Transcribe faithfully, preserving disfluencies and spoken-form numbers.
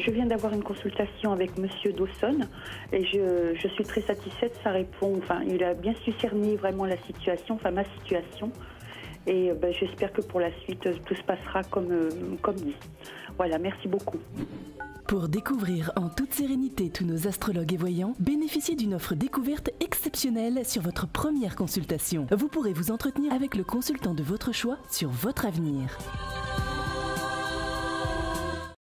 je viens d'avoir une consultation avec Monsieur Dawson et je, je suis très satisfaite. Ça répond, enfin, il a bien su cerner vraiment la situation, enfin ma situation. Et ben, j'espère que pour la suite, tout se passera comme, euh, comme dit. Voilà, merci beaucoup. Pour découvrir en toute sérénité tous nos astrologues et voyants, bénéficiez d'une offre découverte exceptionnelle sur votre première consultation. Vous pourrez vous entretenir avec le consultant de votre choix sur votre avenir.